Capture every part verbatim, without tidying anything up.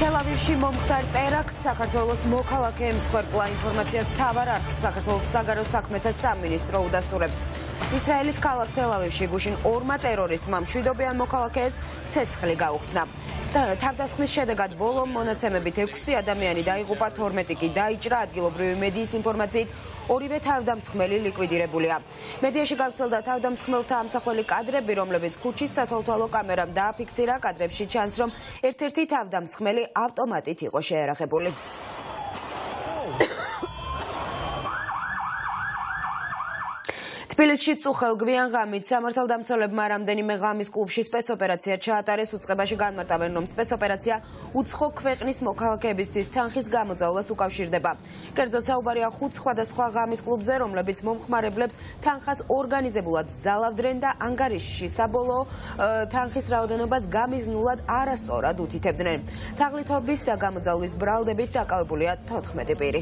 თელ-ავივში მომხდარ ტერაქტს საქართველოს მოქალაქეებს ხვერპლა ინფორმაციას მთავარ არხს საქართველოს საგარეო საქმეთა სამინისტრო უდასტურებს. ისრაელის ქალაქ თელ-ავივში გუშინ ორმა ტერორისტმა მშვიდობიან მოქალაქეებს ცეცხლი გაუხსნა. თავდასხმის შედეგად ბოლო მონაცემებით ექვსი ადამიანი დაიღუპა, თორმეტი კი დაიჭრა. ადგილობრივი მედიის ინფორმაციით ორივე თავდამსხმელი ლიკვიდირებულია. მედიაში გავრცელდა თავდამსხმელთა ამსახველი კადრები, რომლებიც ქუჩის სათვალთვალო კამერამ დააფიქსირა. კადრებში ჩანს, რომ ერთ-ერთი თავდამსხმელი ავტომატით იყო შეერაღებული. თბილისში წუხელ გვიან ღამით სამართალდამცველებმა რამდენიმე ღამის კლუბში სპეცოპერაცია ჩაატარეს. უწყებაში განმარტავენ, რომ სპეცოპერაცია უცხო ქვეყნის მოქალაქეებისთვის თანხის გამოძალვას უკავშირდება. კერძოდ საუბარია ხუთ სხვადასხვა ღამის კლუბზე, რომლებიც მომხმარებლებს თანხას ორგანიზებულად სძალავდნენ და ანგარიშში საბოლოო თანხის რაოდენობას გამიზნულად არასწორად უთითებდნენ. თაღლითობის და გამოძალვის ბრალდებით დაკავებულია თოთხმეტი პირი.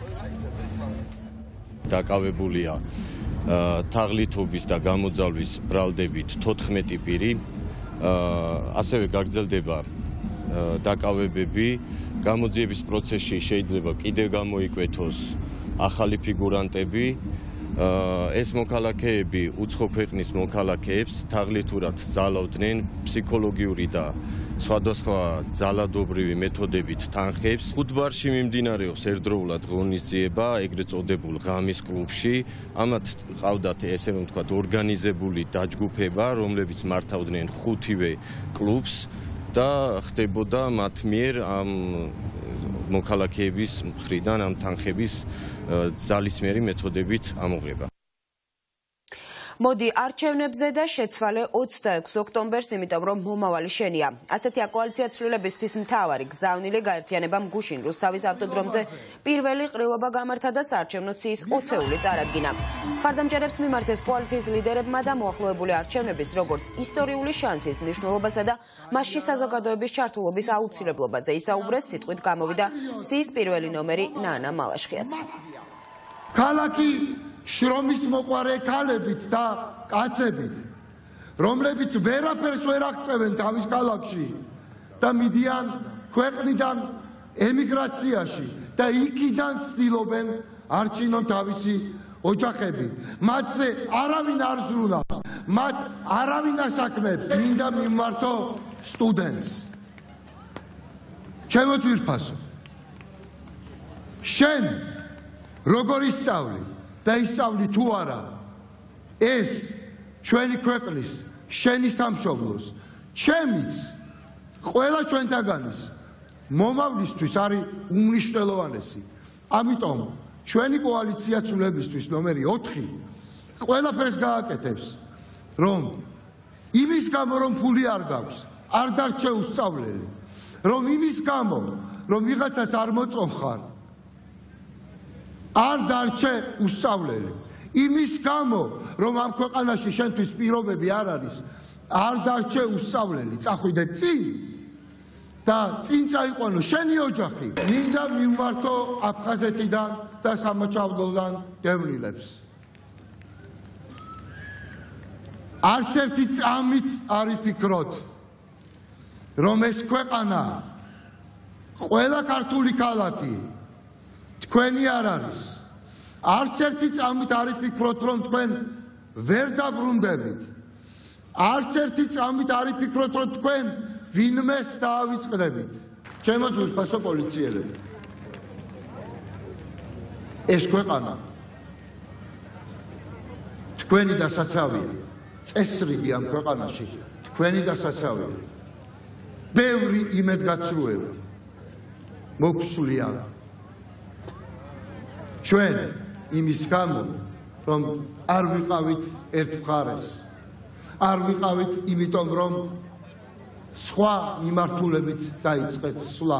დაკავებულია თაღლითობის და გამოძალვის ბრალდებით თოთხმეტი პირი, ასევე გაგრძელდება დაკავებები. გამოძიების პროცესში შეიძლება კიდევ გამოიკვეთოს ახალი ფიგურანტები. ეს მოქალაქეები უცხო ქვეყნის მოქალაქეებს თაღლითურად სძალავდნენ ფსიქოლოგიური და სხვადასხვა ძალადობრივი მეთოდებით თანხებს. ხუთბარში მიმდინარეობს ერთდროულად ღონისძიება, ეგრეთ წოდებულ ღამის კლუბში. ამათ ყავდათ, ესე რომ ვთქვათ, ორგანიზებული დაჯგუფება, რომლებიც მართავდნენ ხუთივე კლუბს და ხდებოდა მათ მიერ ამ მოქალაქეების მხრიდან ამ თანხების ძალისმიერი მეთოდებით ამოღება. მოდი არჩევნებზე და შეცვალე ოცდაექვსი ოქტომბერს, იმიტომ რომ მომავალი შენია. ასეთია კოალიცია ცვლილებისთვის მთავარი გზავნილი გაერთიანებამ გუშინ რუსთავის ავტოდრომზე პირველი ყრილობა გამართა და საარჩევნო სიის ოცეული წარადგინა. მხარდამჭერებს მიმართეს კოალიციის ლიდერებმა და მოახლოებული არჩევნების როგორც ისტორიული შანსის მნიშვნელობასა და მასში საზოგადოების ჩართულობის აუცილებლობაზე ისაუბრეს. სიტყვით გამოვიდა სიის პირველი ნომერი ნანა მალაშხიაც. ქალაქი შრომის მოყვარე ქალებით და კაცებით, რომლებიც ვერაფერს ვერ აღწევენ თავის ქალაქში და მიდიან ქვეყნიდან ემიგრაციაში და იქიდან ცდილობენ არჩინონ თავისი ოჯახები. მათზე არავინ არ ზრუნავს, მათ არავინ ასაქმებს. მინდა მიმართო სტუდენტს. ჩემო ძვირფასო, შენ როგორ ისწავლი და ისწავლი თუ არა ეს ჩვენი ქვეყნის შენი სამშობლოს, ჩემიც ყველა ჩვენთაგანის მომავლისთვის არის უმნიშვნელოვანესი. ამიტომ ჩვენი კოალიცია ცვლილებისთვის ნომერი ოთხი ყველაფერს გააკეთებს, რომ იმის გამო რომ ფული არ გაქვს, არ დარჩე უსწავლელი, რომ იმის გამო რომ ვიღაცას არ მოწონხარ, არ დარჩე უსწავლელი. იმის გამო, რომ ამ ქვეყანაში შენთვის პირობები არ არის, არ დარჩე უსწავლელი. წახვიდე წინ და წინ წაიყვანო შენი ოჯახი. მინდა მიმართო აფხაზეთიდან და სამოჩაბლოდან დევნილებს. არც ერთი წამით არ იფიქროთ, რომ ეს ქვეყანა, ყველა ქართული ქალაქი თქვენი არ არის. არც ერთი წამით არ იფიქროთ, რომ თქვენ ვერ დაბრუნდებით. არც ერთი წამით არ იფიქროთ, რომ თქვენ ვინმეს დაავიწყდებით. ჩემო ძვირფასო პოლიციელები, ეს ქვეყანა თქვენი დასაცავია. წესრიგი ამ ქვეყანაში თქვენი დასაცავია. ბევრი იმედგაცრუება მოგვსულია ჩვენ იმის გამო, რომ არ ვიყავით ერთ მხარეს, არ ვიყავით იმიტომ, რომ სხვა მიმართულებით დაიწყეთ სვლა.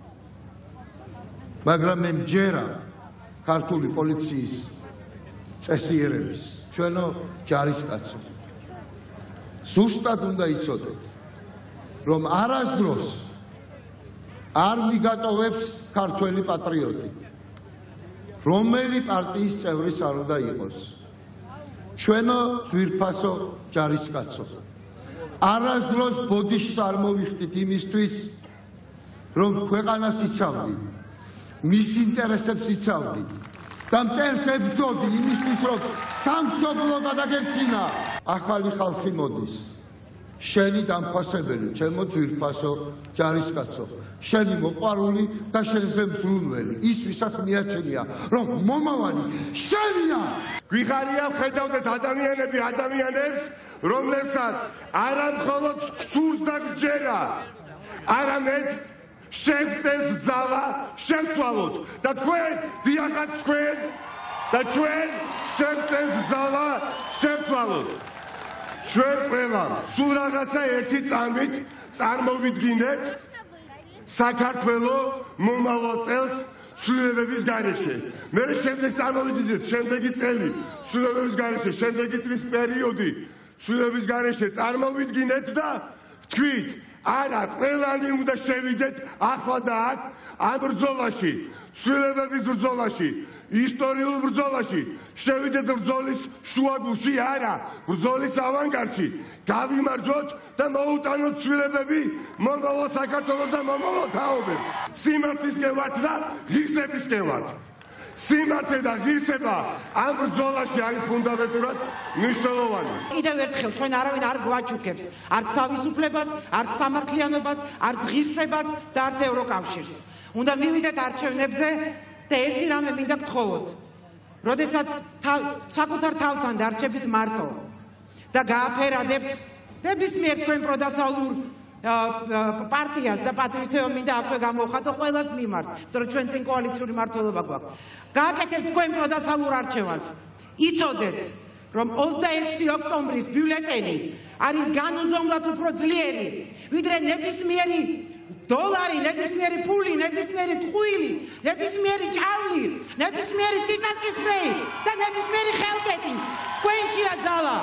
მაგრამ მე მჯერა ქართული პოლიციის წესიერების, ჩვენო ჯარისკაცო, ზუსტად უნდა იცოდეთ, რომ არასდროს არ მიგატოვებს ქართველი პატრიოტი, რომელი პარტიის წევრიც არ უნდა იყოს. ჩვენო ძვირფასო ჯარისკაცო, არასდროს ბოდიშს არ მოვიხდით იმისთვის, რომ ქვეყანას იცავდი, მის ინტერესებს იცავდი და მტერს ებრძოდი იმისთვის, რომ სამშობლო გადაგერჩინა. ახალი ხალხი მოდის. შენი დამფასებელი, ჩემო ძვირფასო, ჯარისკაცო, შენი მოყვარული და შენზე მსურველი, ის ვისაც მიაჩნია, რომ მომავალი შენია. გვიხარია ვხედავდეთ ადამიანები ადამიანებს, რომლებსაც არა მხოლოდ გსურს და გჯერა, არამედ შევწეს ძალა შევცვალოთ და თქვენ დიახაც თქვენ და ჩვენ შევწეს ძალა შევცვალოთ. ჩვენ ყველა სულ რაღაცა ერთი წამით წარმოვიდგინეთ საქართველო მომავალ წელს ცვლილებების გარეშე. მე შემდეგ წარმოვიდგინეთ შემდეგი წელი ცვლილებების გარეშე, შემდეგი წლის პერიოდი ცვლილებების გარეშე წარმოვიდგინეთ და თქვით, არა, ყველანი უნდა შევიდეთ ახლა და აქ ამ ბრძოლაში, ცვლილებების ბრძოლაში, ისტორიულ ბრძოლაში, შევიდეთ ბრძოლის შუაგულში, არა, ბრძოლის ავანგარდში, გავიმარჯვოთ და მოუტანოთ ცვლილებები მომავალ საქართველოს და მომავალ თაობებს. სიმართლისკენ ვართ და ღირსებისკენ ვართ. სიმართლე და ღირსება ამ ბრძოლაში არის ფუნდამენტურად მნიშვნელოვანი. კიდევ ერთხელ ჩვენ არავინ არ გვაჩუქებს არც თავისუფლებას, არც სამართლიანობას, არც ღირსებას და არც ევროკავშირს. უნდა მივიდეთ არჩევნებზე და ერთი რამე მინდა გთხოვოთ. როდესაც საკუთარ თავთან დარჩებით მარტო და გააფერადებთ ნებისმიერ თქვენ პროდასავლურ პარტიას და პატრიოტიზმი მინდა აქვე გამოვხატო ყველას მიმართ, იმიტომ რომ ჩვენ წინ კოალიციური მართლობა გვაქვს. გააკეთებთ თქვენ პროდასავლურ არჩევანს. იცოდეთ, რომ ოცდაექვსი ოქტომბრის ბიულეტენი არის განუზომლად უფრო ძლიერი, ვიდრე ნებისმიერი დოლარი, ნებისმიერი ფული, ნებისმიერი ტყუილი, ნებისმიერი ჭავლი, ნებისმიერი ციცაბის სპრეი და ნებისმიერი ხელკეტი. თქვენშია ძალა.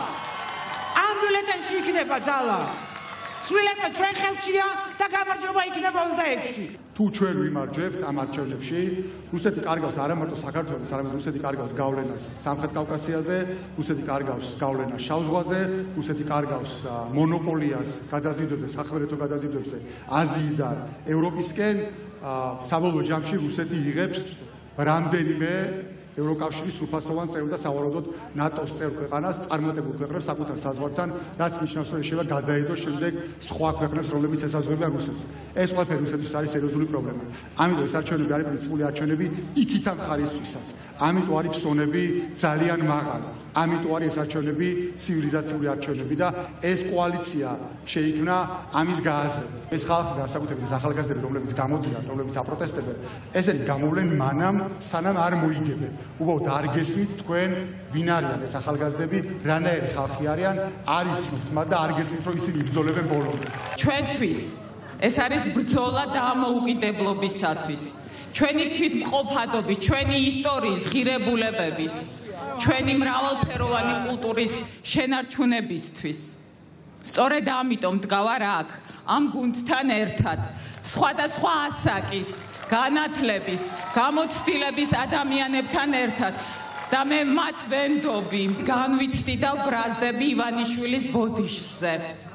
ამ ბიულეტენში იქნება ძალა. ცვლილება ჩვენ ხელშია და გამარჯვება იქნება ოცდაექვსში. თუ ჩვენ ვიმარჯვებთ ამ არჩევნებში, რუსეთი კარგავს არა მარტო საქართველოს, არამედ რუსეთი კარგავს გავლენას სამხრეთ კავკასიაზე, რუსეთი კარგავს გავლენას შავ ზღვაზე, რუსეთი კარგავს მონოპოლიას გადაზიდვებზე, სახმელეთო გადაზიდვებზე აზიიდან ევროპისკენ. საბოლოო ჯამში რუსეთი იღებს რამდენიმე ევროკავშირის სრულფასოვან წევრ და სავარაუდოდ ნატოს წევრ ქვეყანას წარმატებულ ქვეყნებს საკუთარ საზღვართან, რაც ნიშნავს, რომ შეიძლება გადაედოს შემდეგ სხვა ქვეყნებს, რომლებიც ესაზღვრებიან რუსეთს. ეს ყველაფერი რუსეთის არის სერიოზული პრობლემა. ამიტომ ეს არჩევნები არის პრინციპული არჩევნები იქითა მხარისთვისაც. ამიტომ არის ფსონები ძალიან მაღალი. ამიტომ არის ეს არჩევნები ცივილიზაციური არჩევნები და ეს კოალიცია შეიქმნა ამის გააზრებით. ეს ხალხი განსაკუთრებით ეს ახალგაზრდები, რომლებიც გამოდიან, რომლებიც აპროტესტებენ, ესენი გამოვლენ მანამ, სანამ არ მოიგებენ. უბრალოდ არ გესმით თქვენ ვინ არიან ეს ახალგაზრდები, რანაირი ხალხი არიან, არ იცნობთ მათ და არ გესმით რომ ისინი იბრძოლებენ ბოლომდე. ჩვენთვის ეს არის ბრძოლა დამოუკიდებლობისათვის, ჩვენი თვითმყოფადობის, ჩვენი ისტორიის ღირებულებების, ჩვენი მრავალფეროვანი კულტურის შენარჩუნებისთვის. სწორედ ამიტომ დგავარ აქ ამ გუნდთან ერთად, სხვადასხვა ასაკის, განათლების, გამოცდილების ადამიანებთან ერთად და მე მათ ვენდობი, განვიცდი და ვბრაზდები ივანიშვილის ბოდიშზე.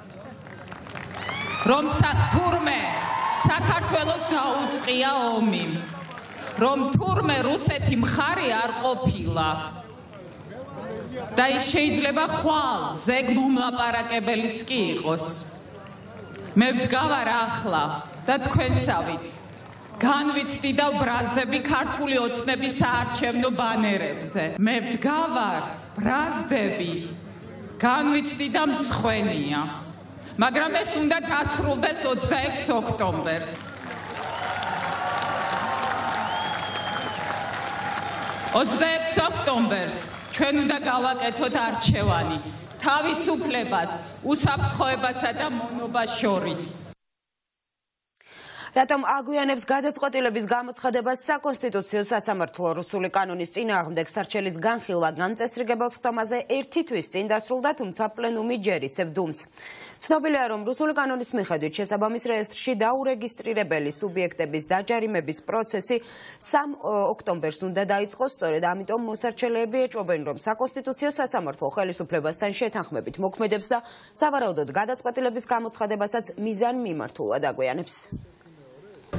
რომ თურმე საქართველოს დაუწყია ომი, რომ თურმე რუსეთი მხარი არ ყოფილა და ის შეიძლება ხვალ ზეგ მომლაპარაკებელიც კი იყოს. მე ვდგავარ ახლა და თქვენსავით განვიცდი და ვბრაზდები ქართული ოცნების საარჩევნო ბანერებზე. მე ვდგავარ, ბრაზდები, განვიცდი და მცხვენია. მაგრამ ეს უნდა დასრულდეს ოცდაექვსი ოქტომბერს. ოცდაექვსი ოქტომბერს ჩვენ უნდა გავაკეთოთ არჩევანი თავისუფლებას, უსაფრთხოებასა და მონობას შორის. რატომ აგვიანებს გადაწყვეტილების გამოცხადებას საკონსტიტუციო სასამართლო? რუსული კანონის წინააღმდეგ სარჩელის განხილვა განწესრიგებელ ხდომაზე ერთი თვის წინ დასრულდა, თუმცა პლენუმი ჯერ ისევ დუმს. ცნობილია, რომ რუსული კანონის მიხედვით შესაბამის რეესტრში დაურეგისტრირებელი სუბიექტების დაჯარიმების პროცესი სამ ოქტომბერს უნდა დაიწყოს. სწორედ ამიტომ მოსარჩელეები ეჭვობენ, რომ საკონსტიტუციო სასამართლო ხელისუფლებასთან შეთანხმებით მოქმედებს და სავარაუდოდ გადაწყვეტილების გამოცხადებასაც მიზან მიმართულად აგვიანებს.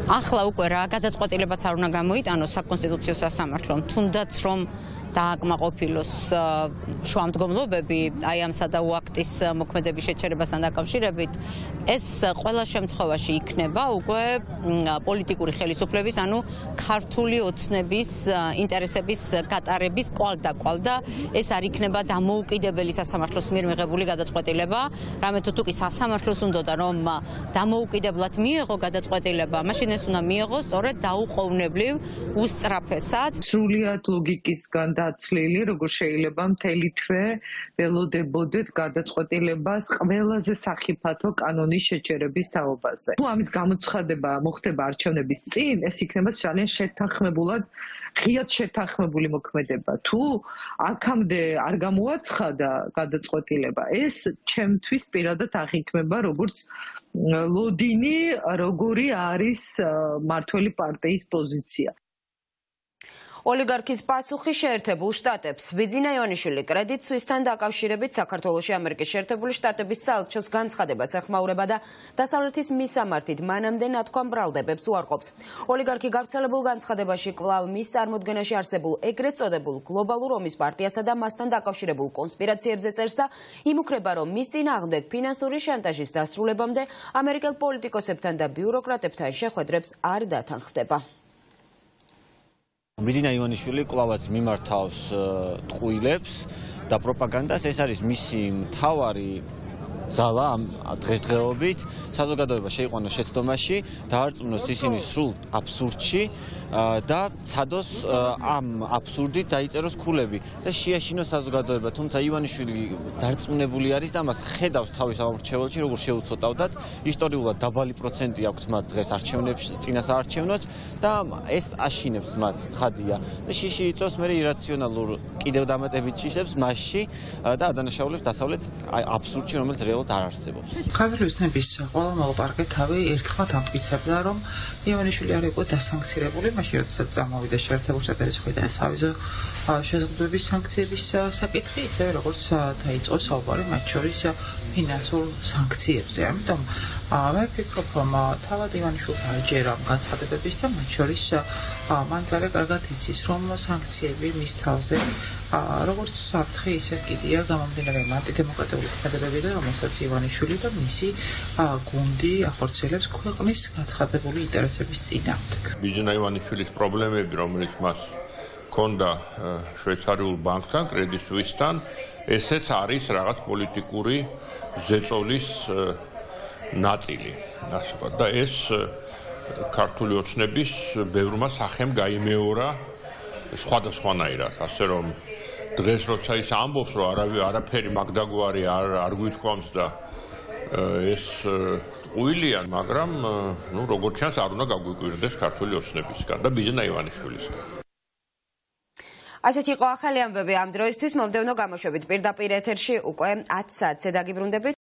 ახლა უკვე რა გადაწყვეტილებაც არ უნდა გამოიტანოს საკონსტიტუციო სასამართლომ, თუნდაც რომ დააკმაყოფილოს შუამდგომლობები აი ამ სადაო აქტის მოქმედების შეჩერებასთან დაკავშირებით, ეს ყველა შემთხვევაში იქნება უკვე პოლიტიკური ხელისუფლების, ანუ ქართული ოცნების ინტერესების გატარების კვალდაკვალ და ეს არ იქნება დამოუკიდებელი სასამართლოს მიერ მიღებული გადაწყვეტილება, რამე თუ კი სასამართლოს უნდოდა რომ დამოუკიდებლად მიეღო გადაწყვეტილება, მაშინ ეს უნდა მიეღოს სწორედ დაუყოვნებლივ უსწრაფესად, სრულიად ლოგიკისგან დაცლილი, როგორ შეიძლება მთელი თვე ველოდებოდეთ გადაწყვეტილებას ყველაზე სახიფათო კანონის შეჩერების თაობაზე. თუ ამის გამოცხადება მოხდება არჩევნების წინ, ეს იქნება ძალიან შეთანხმებულად, ღიად შეთანხმებული მოქმედება. თუ აქამდე არ გამოაცხადა გადაწყვეტილება, ეს ჩემთვის პირადად აღიქმება როგორც ლოდინი, როგორი არის მმართველი პარტიის პოზიცია. ოლიგარქის პასუხი შეერთებულ შტატებს. ბიძინა ივანიშვილი კრედიტ სუისთან დაკავშირებით საქართველოში ამერიკის შეერთებული შტატების საელჩოს განცხადებას ეხმაურება და დასავლეთის მისამართით მანამდე ნათქვამ ბრალდებებს უარყოფს. ოლიგარქი გავრცელებულ განცხადებაში კვლავ მის წარმოდგენაში არსებულ ეგრეთ წოდებულ გლობალურ ომის პარტიასა და მასთან დაკავშირებულ კონსპირაციებზე წერს და იმუქრება, რომ მის წინააღმდეგ ფინანსური შანტაჟის დასრულებამდე ამერიკელ პოლიტიკოსებთან და ბიუროკრატებთან შეხვედრებს არ დათანხმდება. ბიძინა ივანიშვილი კვლავაც მიმართავს ტყუილებს და პროპაგანდას, ეს არის მისი მთავარი ძალა ამ დღესდღეობით საზოგადოება შეიყვანოს შეცდომაში, დაარწმუნოს ისინი სრულ აბსურდში და ცადოს ამ აბსურდით დაიწეროს ქულები და შეაშინოს საზოგადოება, თუმცა ივანიშვილი დარწმუნებული არის და მას ხედავს თავის ამორჩეველში, როგორ შეუცოტავდათ, ისტორიულად დაბალი პროცენტი აქვს მას დღეს არჩევნებში, წინასაარჩევნოთ და ეს აშინებს მას, ცხადია და შიში იწვევს მე ირაციონალურ კიდევ დამატებით შიშებს მასში და ადანაშაულებს დასავლეთ აბსურდში, რომელიც რეალურად არ არსებობს. ქართული ოცნების ყველა მოლაპარაკე თავი ერთხმად ამტკიცებდა, რომ ივანიშვილი არ იყო დასანქცირებული, მაშინ როდესაც წამოვიდა შეერთებულ შტატების მხრიდან სავიზო შეზღუდვების სანქციების საკითხი, ისევე როგორც დაიწყო საუბარი მათ შორის ფინანსურ სანქციებზე. ამიტომ მე ვფიქრობ, რომ თავად ივანიშვილს არ ჯერა განცხადებების და მათ შორის მან ძალიან კარგად იცის, რომ სანქციები მის თავზე როგორც საფრთხე, ისე კიდია გამომდინარე ანტიდემოკრატიული ქმედებებიდან, რომელსაც ივანიშვილი და მისი გუნდი ახორციელებს ქვეყნის გაცხადებული ინტერესების წინააღმდეგ. ბიძინა ივანიშვილის პრობლემები, რომელიც მას ჰქონდა შვეიცარიულ ბანკთან, კრედიტ სუისთან, ესეც არის რაღაც პოლიტიკური ზეწოლის ნაწილი, ასე ვთქვათ, და ეს ქართული ოცნების ბევრმა სახემ გაიმეორა სხვადასხვანაირად, ასე რომ დღეს როცა ის ამბობს, რომ არავი არაფერი მაგდაგვარი არ არ გვითქვამს და ეს ტყუილია, მაგრამ ნუ როგორც ჩანს არ უნდა გაგვიკვირდეს ქართული ოცნებისგან და ბიძინა ივანიშვილისგან. ასეთი იყო ახალი ამბები ამ დროისთვის. მომდევნო გამოშვებით პირდაპირ ეთერში უკვე ათ საათზე დაგიბრუნდებით.